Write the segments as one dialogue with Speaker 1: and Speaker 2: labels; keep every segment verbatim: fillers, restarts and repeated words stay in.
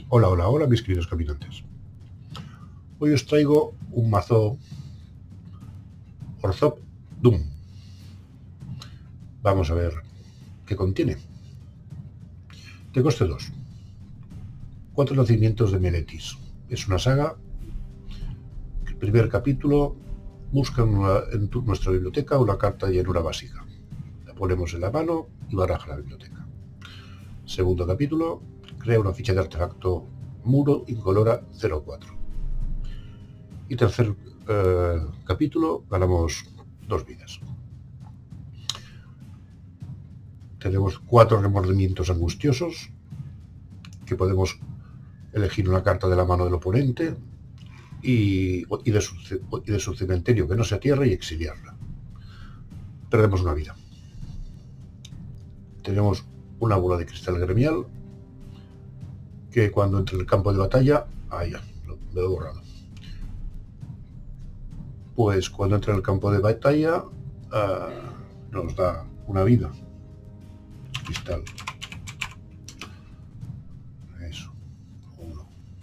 Speaker 1: Hola, hola, hola, mis queridos caminantes. Hoy os traigo un mazo Orzhov Doom. Vamos a ver qué contiene. De coste dos. Cuatro nacimientos de Meletis. Es una saga. El primer capítulo busca en, una, en tu, nuestra biblioteca una carta de llanura básica. La ponemos en la mano y baraja la biblioteca. Segundo capítulo, crea una ficha de artefacto muro incolora cero cuatro. Y tercer eh, capítulo, ganamos dos vidas. Tenemos cuatro remordimientos angustiosos, que podemos elegir una carta de la mano del oponente y, y, de, su, y de su cementerio que no sea tierra y exiliarla. Perdemos una vida. Tenemos una bola de cristal gremial, que cuando entre en el campo de batalla... Ah, ya, lo, lo he borrado. Pues cuando entra en el campo de batalla uh, nos da una vida. Cristal. Eso. Uno.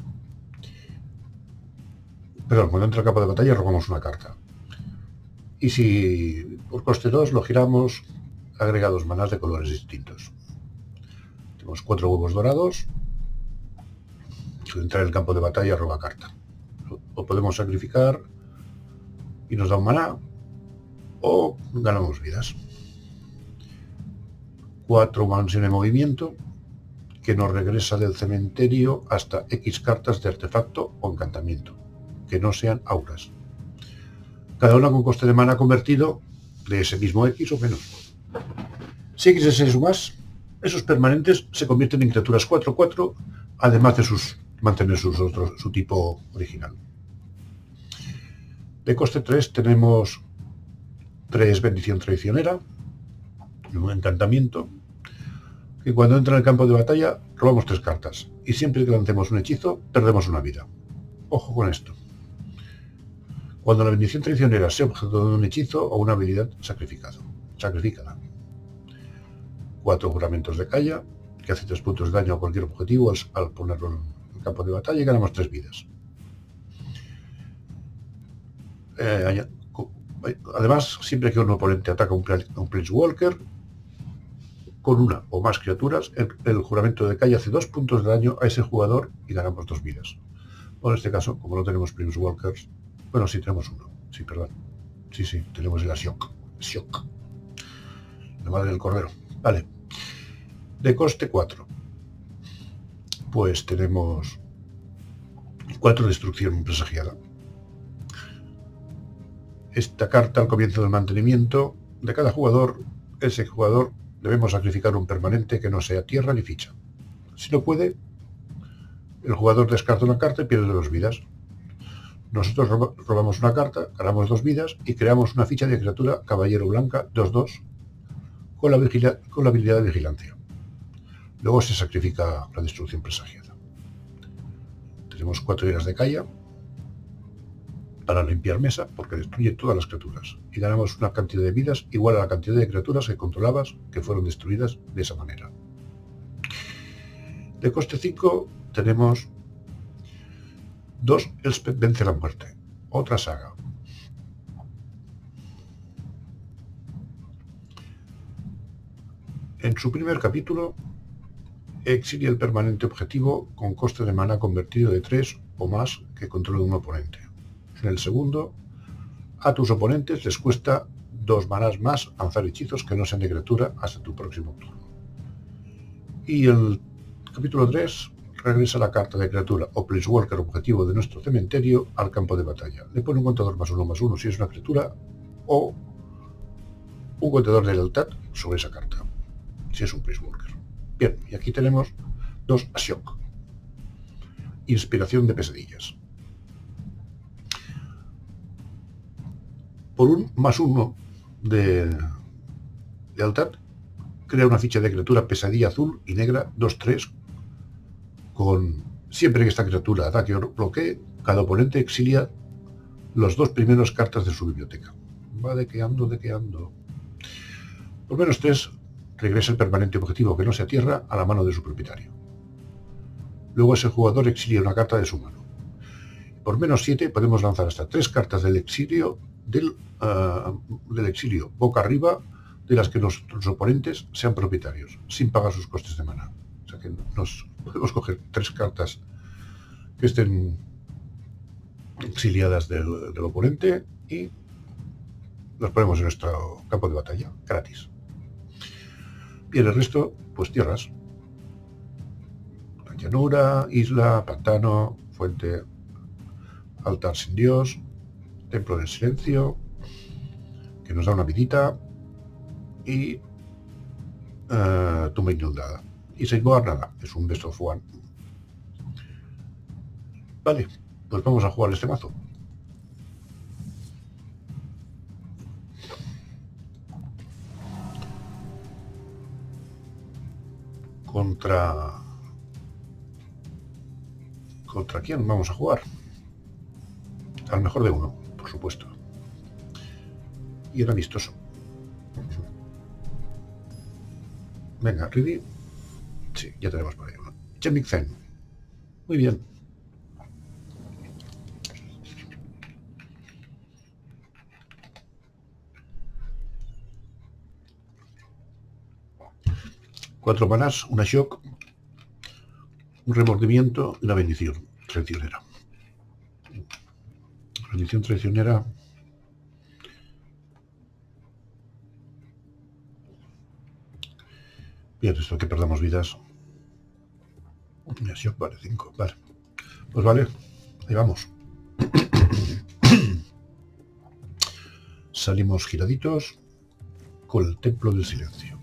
Speaker 1: Perdón, cuando entra el campo de batalla robamos una carta. Y si por coste dos lo giramos, agrega dos manás de colores distintos. Tenemos cuatro huevos dorados. Si entra en el campo de batalla roba carta. Lo podemos sacrificar y nos da un maná, o ganamos vidas. Cuatro mansión de movimiento, que nos regresa del cementerio hasta X cartas de artefacto o encantamiento, que no sean auras. Cada una con coste de mana convertido de ese mismo X o menos. Si X es eso más, esos permanentes se convierten en criaturas cuatro cuatro, además de sus mantener sus otros, su tipo original. De coste tres tenemos tres bendición traicionera, un encantamiento, que cuando entra en el campo de batalla robamos tres cartas, y siempre que lancemos un hechizo perdemos una vida. Ojo con esto. Cuando la bendición traicionera sea objeto de un hechizo o una habilidad sacrificado, sacrifícala. Cuatro juramentos de calla, que hace tres puntos de daño a cualquier objetivo al, al ponerlo en el campo de batalla, y ganamos tres vidas. Eh, además, siempre que un oponente ataca a un, un Planeswalker con una o más criaturas, el, el juramento de calle hace dos puntos de daño a ese jugador y ganamos dos vidas. Bueno, en este caso, como no tenemos Planeswalkers, bueno, sí tenemos uno, sí, perdón. Sí, sí, tenemos el Ashok, Ashok, la madre del cordero. Vale. De coste cuatro. Pues tenemos cuatro destrucción presagiada. Esta carta al comienzo del mantenimiento de cada jugador, ese jugador debemos sacrificar un permanente que no sea tierra ni ficha. Si no puede, el jugador descarta una carta y pierde dos vidas. Nosotros robamos una carta, ganamos dos vidas y creamos una ficha de criatura caballero blanca dos dos con la, con la habilidad de vigilancia. Luego se sacrifica la destrucción presagiada. Tenemos cuatro iras de calla para limpiar mesa, porque destruye todas las criaturas, y ganamos una cantidad de vidas igual a la cantidad de criaturas que controlabas que fueron destruidas de esa manera. De coste cinco tenemos dos Elspeth vence la muerte, otra saga. En su primer capítulo exilia el permanente objetivo con coste de mana convertido de tres o más que controle un oponente. En el segundo, a tus oponentes les cuesta dos manás más lanzar hechizos que no sean de criatura hasta tu próximo turno. Y el capítulo tres regresa la carta de criatura o Planeswalker objetivo de nuestro cementerio al campo de batalla. Le pone un contador más uno más uno si es una criatura, o un contador de lealtad sobre esa carta si es un Planeswalker. Bien, y aquí tenemos dos Ashok. Inspiración de pesadillas. Por un más uno de lealtad, crea una ficha de criatura pesadilla azul y negra dos tres con siempre que esta criatura ataque o bloquee, cada oponente exilia las dos primeras cartas de su biblioteca. Va dequeando, dequeando. Por menos tres, regresa el permanente objetivo que no sea tierra a la mano de su propietario. Luego se sacrifica la destrucción presagiada. Tenemos cuatro iras de calla, que hace tres puntos de daño a cualquier objetivo al ponerlo en el campo de batalla, y ganamos una vidas. luego ese jugador exilia una carta de su mano. Por menos siete podemos lanzar hasta tres cartas del exilio, del, uh, del exilio boca arriba, de las que nuestros oponentes sean propietarios, sin pagar sus costes de mana. O sea que nos podemos coger tres cartas que estén exiliadas del, del oponente y los ponemos en nuestro campo de batalla, gratis. Y el resto, pues tierras. La llanura, isla, pantano, fuente, altar sin dios, templo del silencio, que nos da una vidita, y uh, tumba inundada. Y Seidboar nada, es un best of one. Vale, pues vamos a jugar este mazo. Contra... ¿Contra quién vamos a jugar? Al mejor de uno, por supuesto. Y era amistoso. Venga, ready. Sí, ya tenemos por ahí uno. Chemixen. Muy bien. Cuatro manas, una shock, un remordimiento y una bendición traicionera. Bendición traicionera. Bien, esto que perdamos vidas. Una shock vale cinco, vale. Pues vale, ahí vamos. Salimos giraditos con el templo del silencio.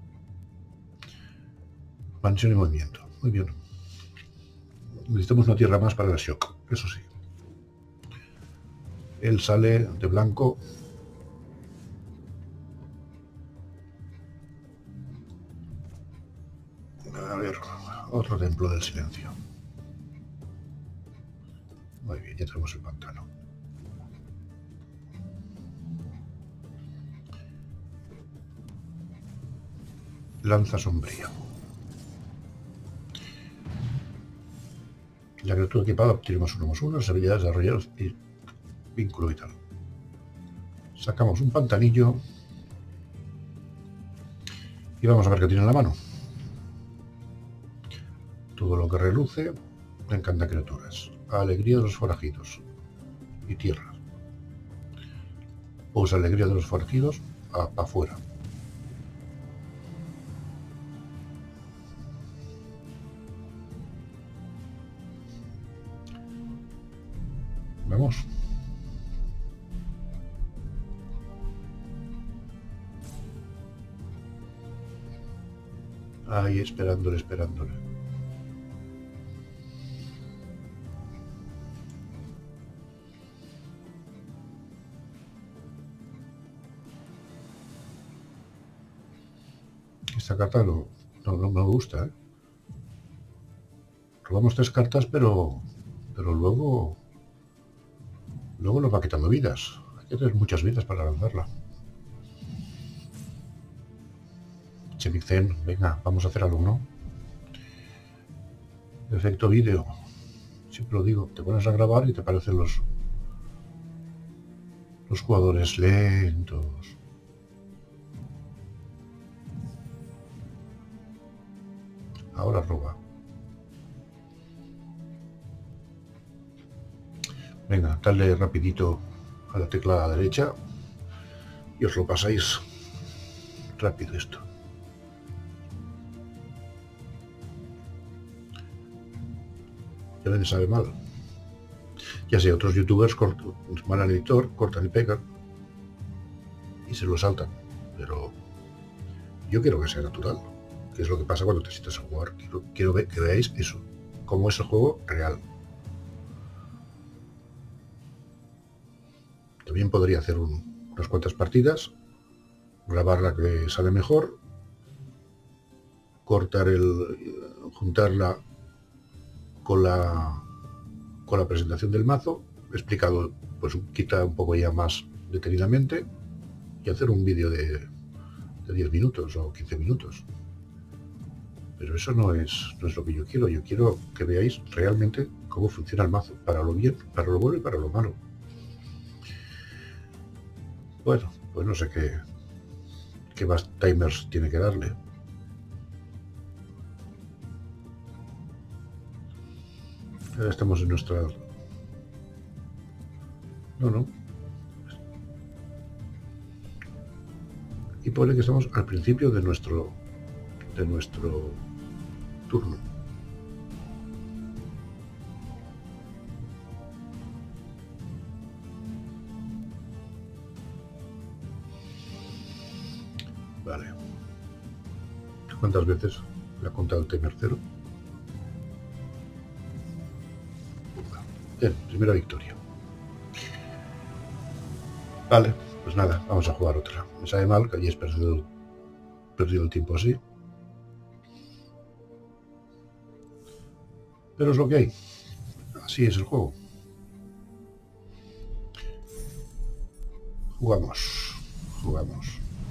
Speaker 1: Mansión y movimiento. Muy bien. Necesitamos una tierra más para el shock, eso sí. Él sale de blanco. A ver, otro templo del silencio. Muy bien, ya tenemos el pantano. Lanza sombría. La criatura equipada obtenemos uno más uno, las habilidades desarrolladas y vínculo vital. Sacamos un pantanillo y vamos a ver qué tiene en la mano. Todo lo que reluce, me encanta criaturas. Alegría de los forajidos y tierra. Pues alegría de los forajidos para afuera. Vamos. Ahí esperándole, esperándole. Esta carta no, no, no me gusta, ¿eh? Robamos tres cartas, pero, pero luego... Luego nos va quitando vidas. Hay que tener muchas vidas para lanzarla. Chemixen, venga, vamos a hacer algo, ¿no? Efecto vídeo. Siempre lo digo, te pones a grabar y te parecen los los jugadores lentos. Ahora roba. Venga, dale rapidito a la tecla a la derecha y os lo pasáis rápido esto. Ya nadie sabe mal. Ya sé, otros youtubers cortan, van al editor, cortan y pegan y se lo saltan. Pero yo quiero que sea natural, que es lo que pasa cuando te sientas a jugar. Quiero, quiero ver, que veáis eso, cómo es el juego real. También podría hacer un, unas cuantas partidas, grabar la que sale mejor, cortar el, juntarla con la con la presentación del mazo, explicado pues quizá un poco ya más detenidamente, y hacer un vídeo de, de diez minutos o quince minutos. Pero eso no es, no es lo que yo quiero. Yo quiero que veáis realmente cómo funciona el mazo, para lo bien, para lo bueno y para lo malo. Bueno, pues no sé qué, qué más timers tiene que darle. Ahora estamos en nuestra... No, no. Y pone que estamos al principio de nuestro de nuestro turno. Vale. ¿Cuántas veces le ha contado el timer cero? Bien, primera victoria. Vale, pues nada, vamos a jugar otra. Me sabe mal que hayáis perdido, perdido el tiempo así. Pero es lo que hay. Así es el juego. Jugamos. Jugamos.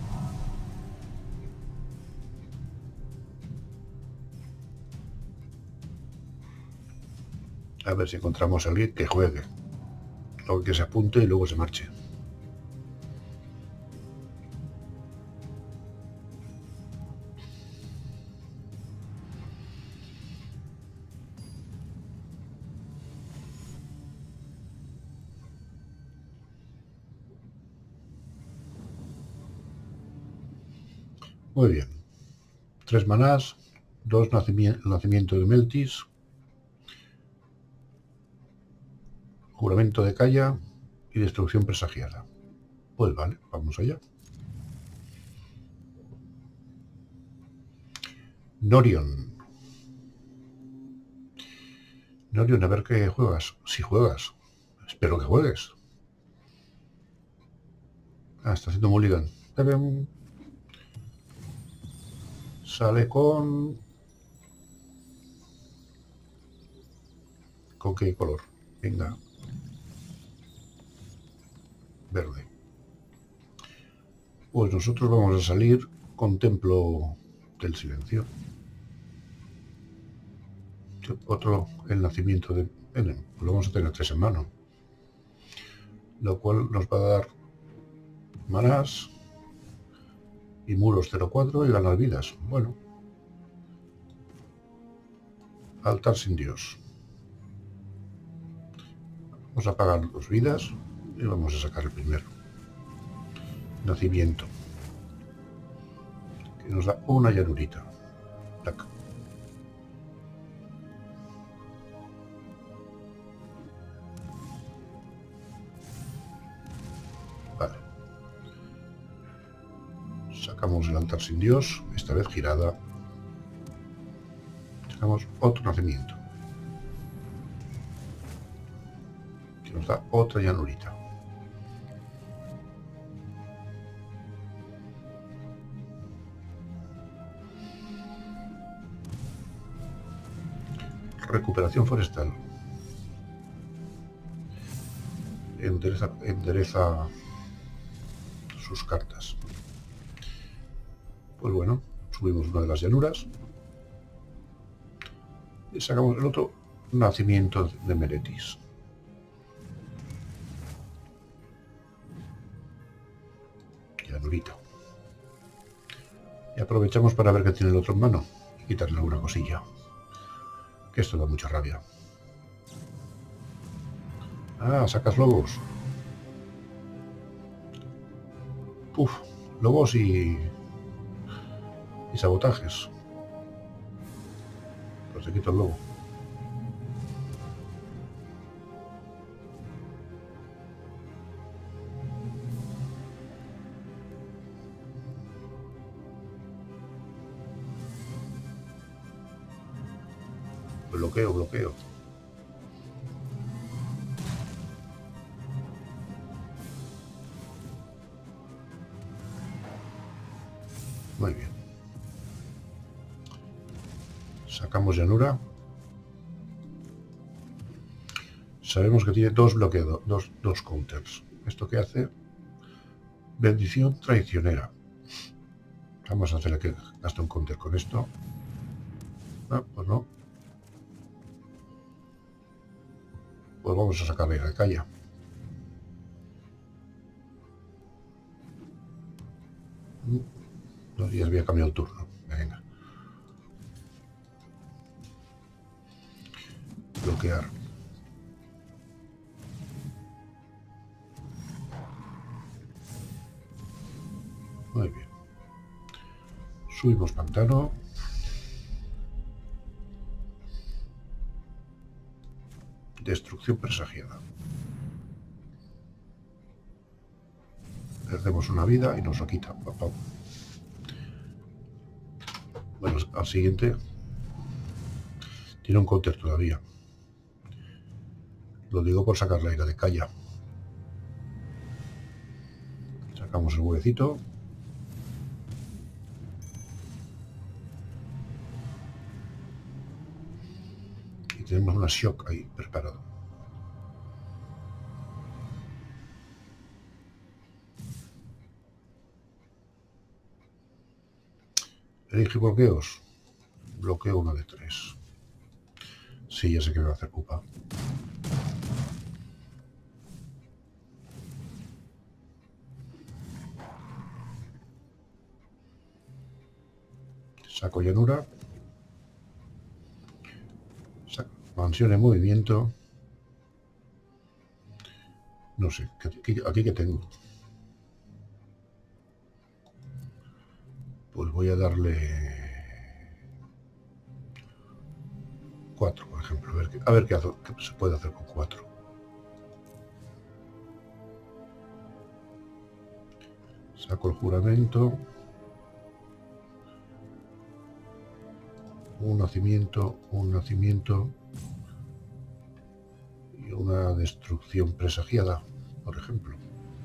Speaker 1: A ver si encontramos a alguien que juegue. Luego que se apunte y luego se marche. Muy bien. Tres manás, dos nacimiento, nacimiento de Meltis, juramento de Calla y destrucción presagiada. Pues vale, vamos allá. Norion. Norion, a ver qué juegas. Si juegas. Espero que juegues. Ah, está haciendo mulligan. Sale con... ¿Con qué color? Venga. Verde. Pues nosotros vamos a salir con Templo del Silencio. Otro, el nacimiento de Enem. Lo vamos a tener tres en mano. Lo cual nos va a dar manás y muros cero cuatro y ganar vidas. Bueno. Altar sin Dios. Vamos a pagar dos vidas y vamos a sacar el primero. Nacimiento. Que nos da una llanurita. Tac. Vale. Sacamos el altar sin Dios, esta vez girada. Sacamos otro nacimiento. Que nos da otra llanurita. Recuperación forestal. Endereza, endereza sus cartas. Pues bueno, subimos una de las llanuras y sacamos el otro nacimiento de Meretis. Llanurita. Y aprovechamos para ver qué tiene el otro en mano y quitarle alguna cosilla. Que esto da mucha rabia. Ah, sacas lobos. Uf, lobos y... y sabotajes. Pues te quito el lobo. Bloqueo, bloqueo. Muy bien. Sacamos llanura. Sabemos que tiene dos bloqueos, dos, dos counters. ¿Esto qué hace? Bendición traicionera. Vamos a hacerle que gaste un counter con esto. Ah, pues no. Pues vamos a sacar la ira de Calla. No, ya había cambiado el turno. Venga. Bloquear. Muy bien. Subimos pantano. Destrucción presagiada. Perdemos una vida y nos lo quita. Bueno, al siguiente tiene un counter todavía. Lo digo por sacar la ira de Calla. Sacamos el huevecito. Y tenemos una shock ahí preparado. Elige bloqueos. Bloqueo uno de tres. Sí, ya sé que me va a hacer culpa. Saco llanura. Saco mansión en movimiento. No sé, aquí, aquí que tengo. Pues voy a darle cuatro, por ejemplo. A ver, qué, a ver qué, hace, qué se puede hacer con cuatro. Saco el juramento. Un nacimiento, un nacimiento y una destrucción presagiada, por ejemplo.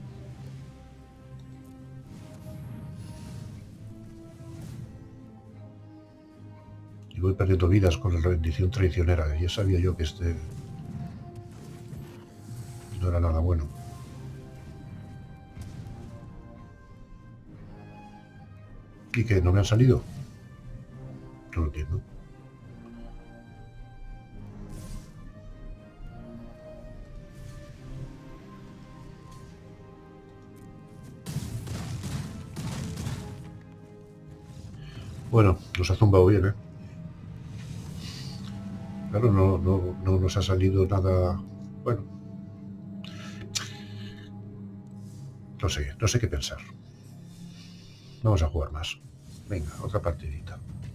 Speaker 1: Y voy perdiendo vidas con la rendición traicionera. Ya sabía yo que este no era nada bueno. ¿Y que no me han salido? No lo entiendo. Bueno, nos ha zumbado bien, ¿eh? Claro, no, no, no nos ha salido nada... Bueno. No sé, no sé qué pensar. Vamos a jugar más. Venga, otra partidita.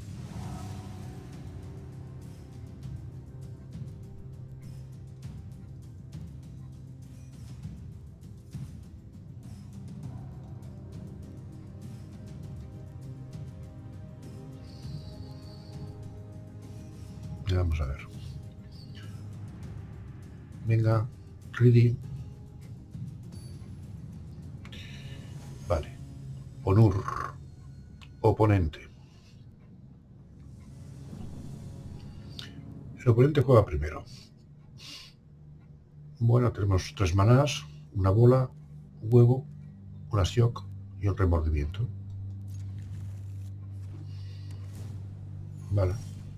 Speaker 1: Vamos a ver. Venga, ready. Vale. Onur. Oponente. El oponente juega primero. Bueno, tenemos tres manás, una bola, un huevo, una shock y un remordimiento. Vale.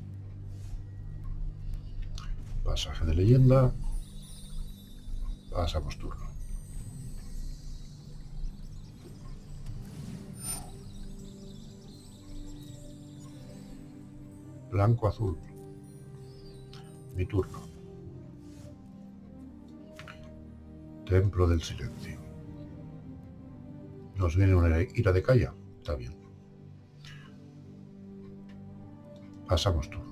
Speaker 1: Pasaje de leyenda. Pasamos turno. Blanco, azul. Mi turno. Templo del silencio. Nos viene una ira de Calla. Está bien. Pasamos turno.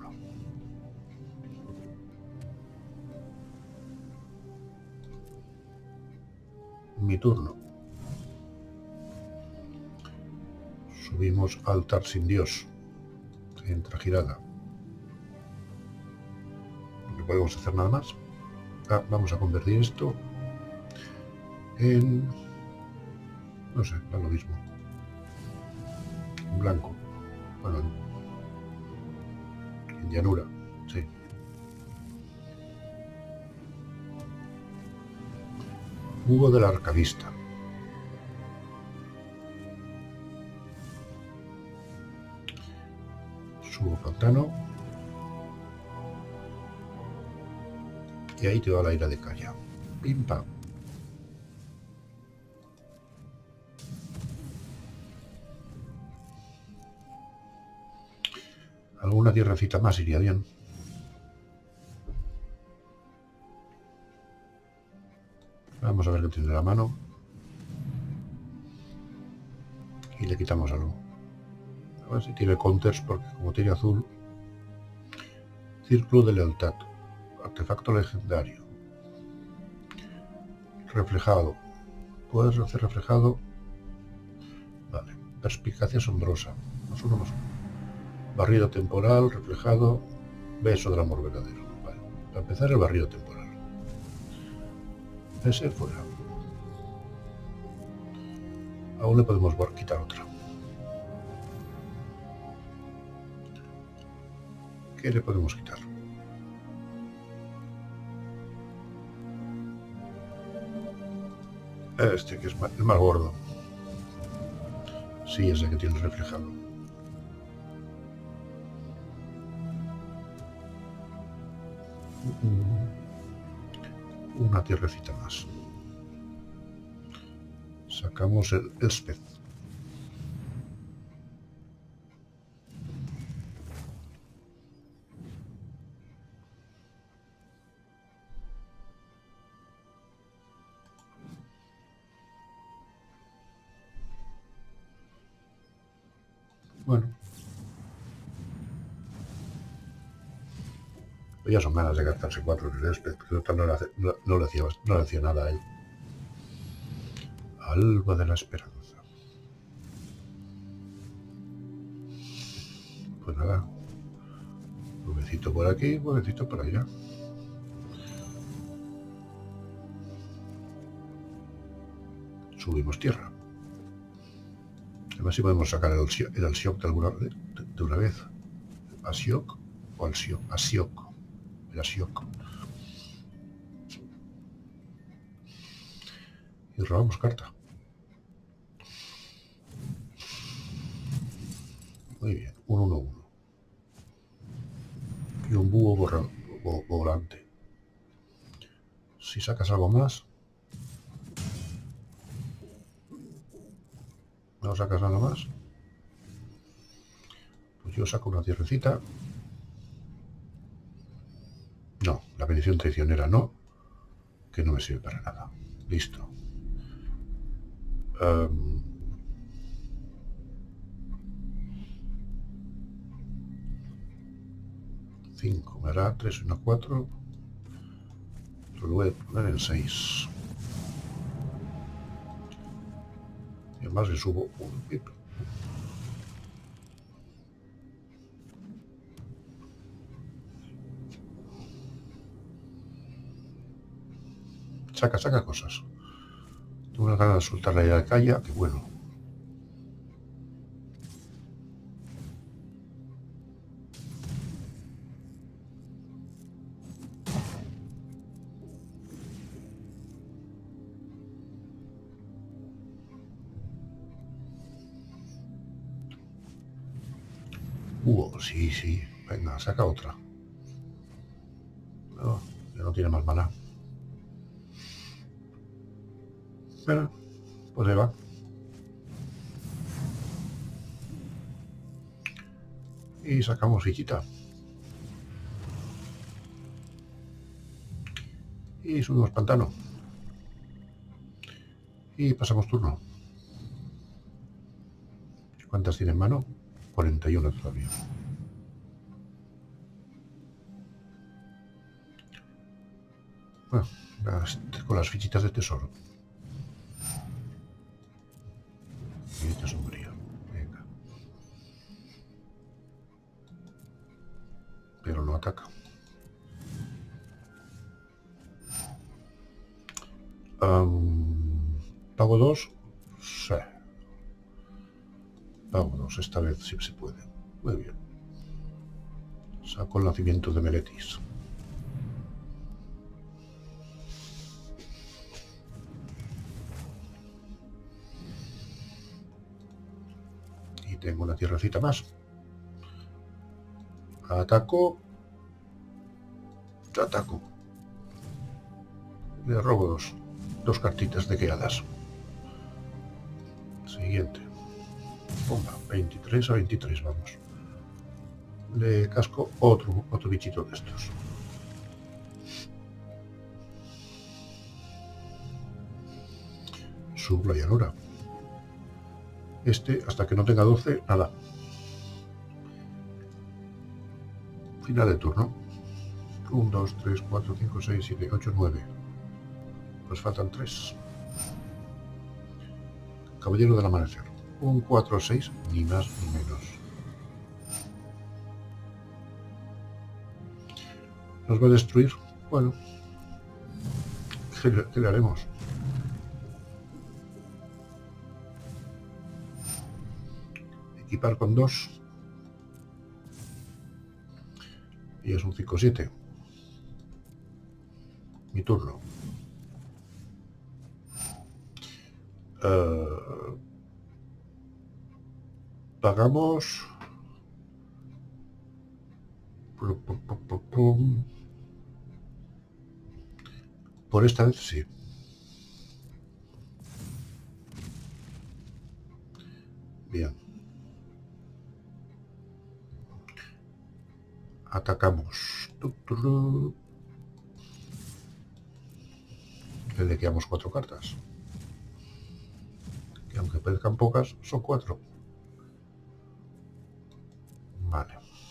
Speaker 1: Mi turno. Subimos altar sin Dios. Entra girada. No podemos hacer nada más. Ah, vamos a convertir esto en... no sé, da lo mismo. En blanco. Bueno, en, en llanura, sí. Hugo del Arcavista. Subo pantano. Y ahí te va la ira de Kaya. Pim pam. Alguna tierrecita más iría bien. Vamos a ver qué tiene la mano. Y le quitamos algo. A ver si tiene counters, porque como tiene azul... Círculo de lealtad. Artefacto legendario. Reflejado. Puedes hacer reflejado. Vale. Perspicacia asombrosa. Más uno, más uno. Barrido temporal, reflejado. Beso del amor verdadero. Vale. Para empezar, el barrido temporal. Ese fuera. Aún le podemos quitar otra. ¿Qué le podemos quitar? Este que es más, el más gordo. Sí, ese que tiene reflejado. Una tierrecita más. Sacamos el Elspeth. Bueno. Pues ya son ganas de gastarse cuatro en el Elspeth, que total no le, hace, no, no, le hacía, no le hacía nada a él. Alba de la esperanza. Pues nada. Huevecito por aquí, huevecito por allá. Subimos tierra. A ver si podemos sacar el, el Alsiok de, alguna, de, de una vez. Asiok o Alsiok. Asiok. El Asiok. Y robamos carta. Muy bien. Un uno uno. Y un búho borra, bo, volante. Si sacas algo más. ¿No sacas nada más? Pues yo saco una tierrecita. No, la bendición traicionera no, que no me sirve para nada. Listo. Um, cinco, me hará tres, uno, cuatro. Lo voy a poner en seis. Y además le subo un pip. Saca, saca cosas. Tengo una ganas de soltar la idea de Kaya, que bueno. Uh, sí, sí. Venga, saca otra. No, ya no tiene más maná. Bueno, pues ahí va. Y sacamos fichita. Y subimos pantano. Y pasamos turno. ¿Cuántas tiene en mano? cuarenta y uno todavía. Bueno, las, con las fichitas de tesoro. Y este sombrío. Venga. Pero no ataca. Um, ¿Pago dos? Sí. Pago dos, esta vez sí se puede. Muy bien. Saco el nacimiento de Meletis. Y tengo una tierrecita más. Ataco. Ataco. Le robo dos, dos cartitas de queadas. Siguiente. Ponga, veintitrés a veintitrés, vamos. Le casco otro, otro bichito de estos. Subo la llanura. Este, hasta que no tenga doce, nada. Final de turno. uno, dos, tres, cuatro, cinco, seis, siete, ocho, nueve. Pues faltan tres. Caballero del Amanecer. Un cuatro, seis, ni más ni menos. ¿Nos va a destruir? Bueno. ¿Qué le, qué le haremos? Equipar con dos. Y es un cinco siete. Mi turno. Uh, pagamos. Por esta vez sí. Bien. Atacamos. Le dequeamos cuatro cartas. Que aunque parezcan pocas, son cuatro. Vale.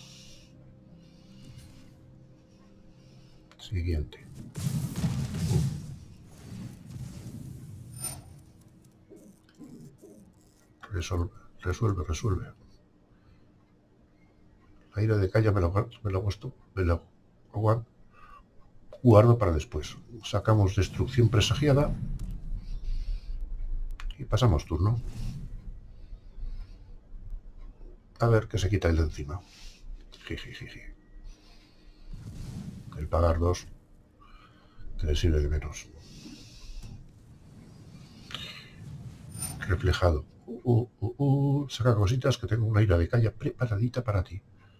Speaker 1: Siguiente. Resolve, resuelve, resuelve. La ira de Kaya me lo, me lo, me lo guardo para después. Sacamos destrucción presagiada y pasamos turno. A ver qué se quita el de encima. Jijijiji. El pagar dos, que le sirve de menos. Reflejado. Uh, uh, uh, saca cositas, que tengo una ira de Kaya preparadita para ti.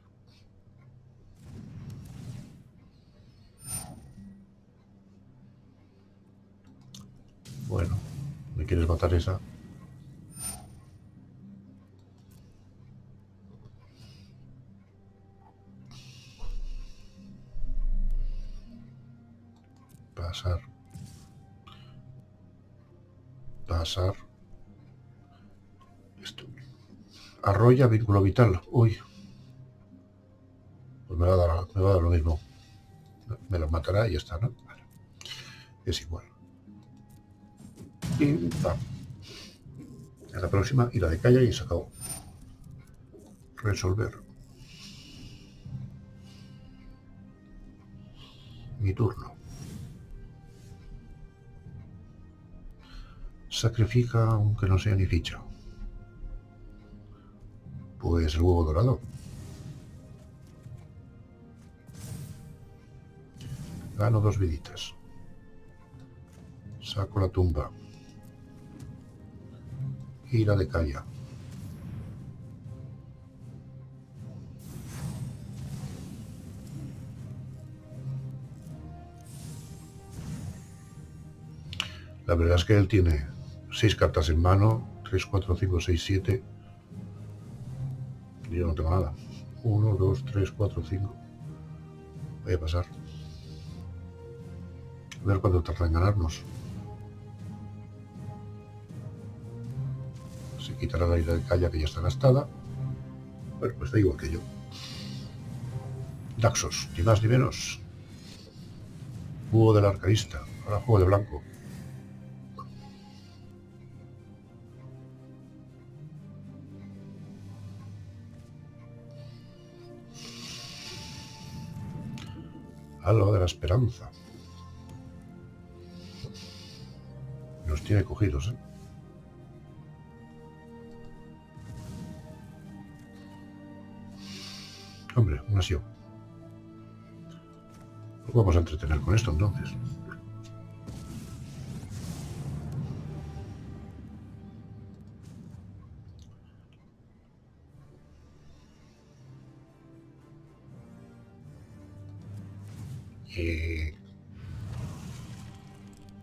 Speaker 1: Bueno, ¿me quieres matar esa? Pasar. Pasar. Esto. Arrolla, vínculo vital. Uy. Pues me va a dar, me va a dar lo mismo. Me lo matará y ya está, ¿no? Vale. Es igual. Y pam. En la próxima, ira de Kaya y se acabó. Resolver. Mi turno. Sacrifica aunque no sea ni ficha. Pues el huevo dorado. Gano dos viditas. Saco la tumba. Ira de Kaya. La verdad es que él tiene seis cartas en mano. tres, cuatro, cinco, seis, siete. Yo no tengo nada. uno, dos, tres, cuatro, cinco. Voy a pasar. A ver cuánto tarda en ganarnos. Se quitará la ira de Kaya, que ya está gastada. Bueno, pues da igual que yo. Daxos, ni más ni menos. Búho del arcaísta. Ahora juego de blanco. Algo de la esperanza. Nos tiene cogidos, ¿eh? Hombre, una acción. Pues vamos a entretener con esto entonces. Eh...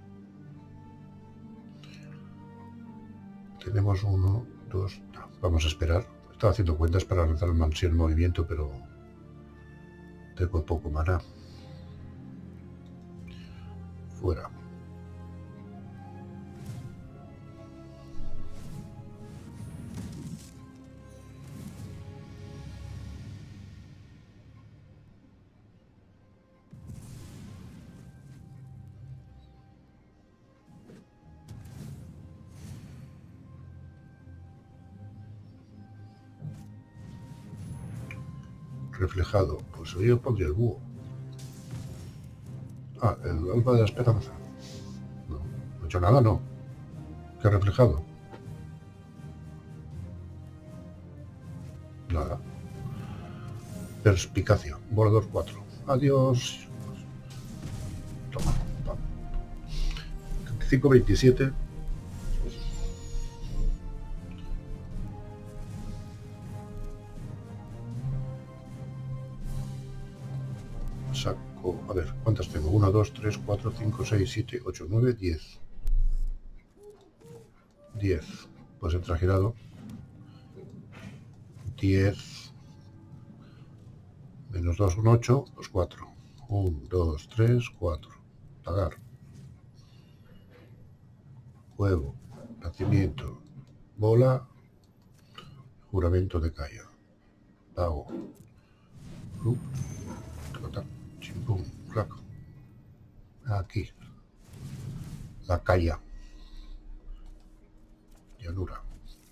Speaker 1: Tenemos uno, dos... No, vamos a esperar. Estaba haciendo cuentas para lanzar el mansión en movimiento, pero tengo poco maná. Fuera. Reflejado, pues yo pondría el búho. Ah, el alba de la esperanza. No, no he hecho nada, no. ¿Qué reflejado? Nada. Perspicacia, volador cuatro. Adiós. Toma. cinco veintisiete. Saco, a ver, ¿cuántas tengo? uno, dos, tres, cuatro, cinco, seis, siete, ocho, nueve, diez. diez. Pues entra girado. diez. Menos dos, un ocho, pues cuatro. uno, dos, tres, cuatro. Pagar. Huevo. Nacimiento. Bola. Juramento de Calla. Pago. Uh, chimpum, flaco. Aquí. La Calla. Llanura.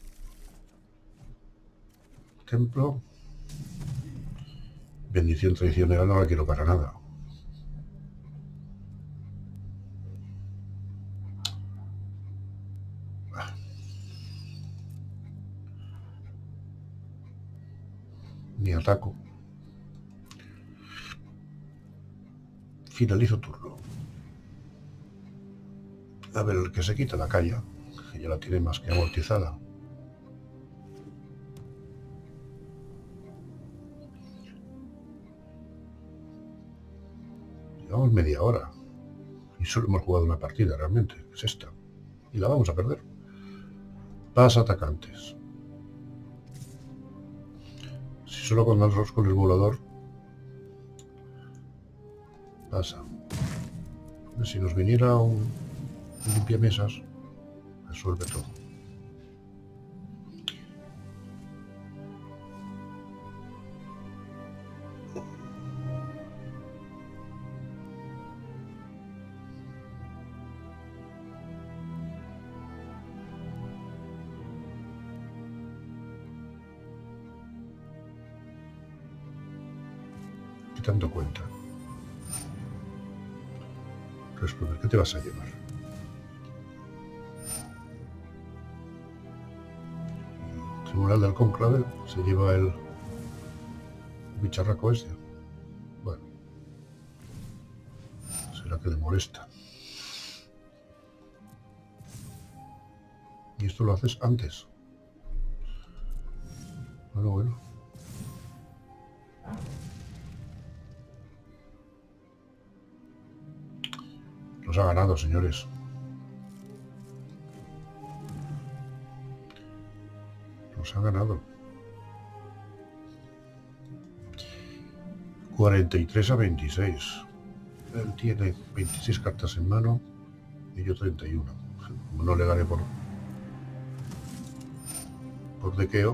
Speaker 1: Templo. Bendición traicionera no la quiero para nada. Ni ataco. Finalizo turno. A ver, el que se quita la Calla, que ya la tiene más que amortizada. Llevamos media hora y solo hemos jugado una partida realmente, es esta, y la vamos a perder. Pasa atacantes. Si solo con los con el volador pasa. Si nos viniera un, un limpiamesas, resuelve todo. Dando cuenta. Responder, ¿qué te vas a llevar? Tribunal del Cónclave se lleva el bicharraco este. Bueno, será que le molesta. Y esto lo haces antes. Bueno, bueno. Nos ha ganado, señores. Nos ha ganado. cuarenta y tres a veintiséis. Él tiene veintiséis cartas en mano y yo treinta y uno. Como no le gané por, por dequeo.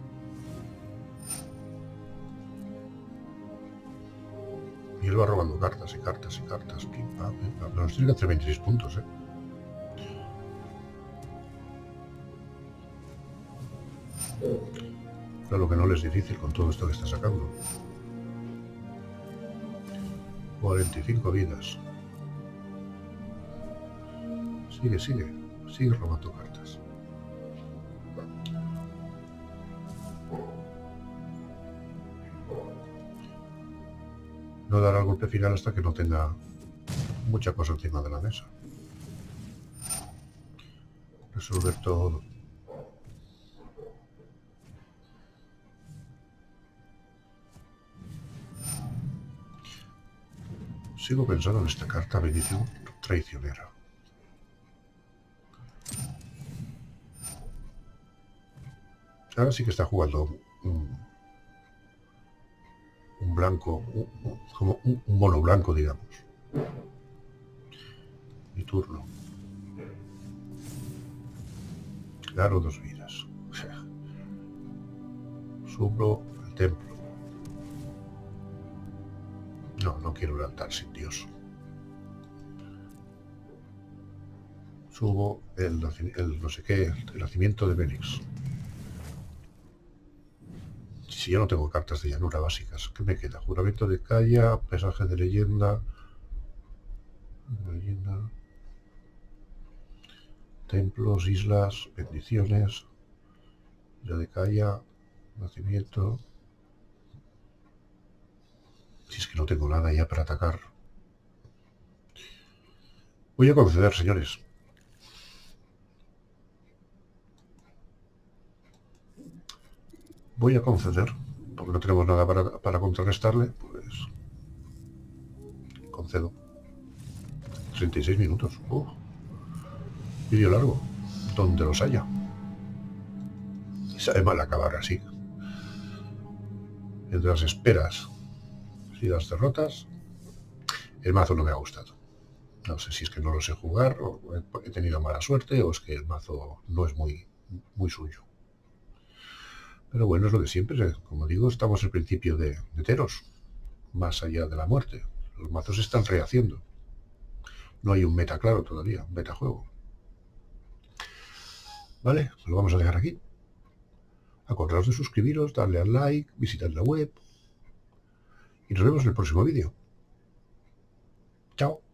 Speaker 1: Y él va robando cartas y cartas y cartas. Pim, pam, pim, pam. Pero nos tiene que hacer veintiséis puntos, ¿eh? Claro que no le es difícil con todo esto que está sacando. cuarenta y cinco vidas. Sigue, sigue. Sigue robando cartas. No dará el golpe final hasta que no tenga mucha cosa encima de la mesa. Resolver todo. Sigo pensando en esta carta, bendición traicionera. Ahora sí que está jugando un, un blanco, un, un, como un, un mono blanco, digamos. Mi turno. Claro, dos vidas. Subo el templo. No, no quiero un altar sin Dios. Subo el, el no sé qué, el nacimiento de Fénix. Si ya no tengo cartas de llanura básicas, ¿qué me queda? Juramento de Calla, paisaje de leyenda, leyenda, templos, islas, bendiciones, isla de Calla, nacimiento. Si es que no tengo nada ya para atacar. Voy a conceder, señores. Voy a conceder, porque no tenemos nada para, para contrarrestarle, pues concedo. treinta y seis minutos. Uh, vídeo largo, donde los haya. Y sabe mal acabar así. Entre las esperas y las derrotas, el mazo no me ha gustado. No sé si es que no lo sé jugar, o he tenido mala suerte, o es que el mazo no es muy, muy suyo. Pero bueno, es lo de siempre. Como digo, estamos al principio de, de Teros, más allá de la muerte. Los mazos se están rehaciendo. No hay un meta claro todavía, un meta juego. Vale, lo vamos a dejar aquí. Acordaos de suscribiros, darle al like, visitar la web. Y nos vemos en el próximo vídeo. Chao.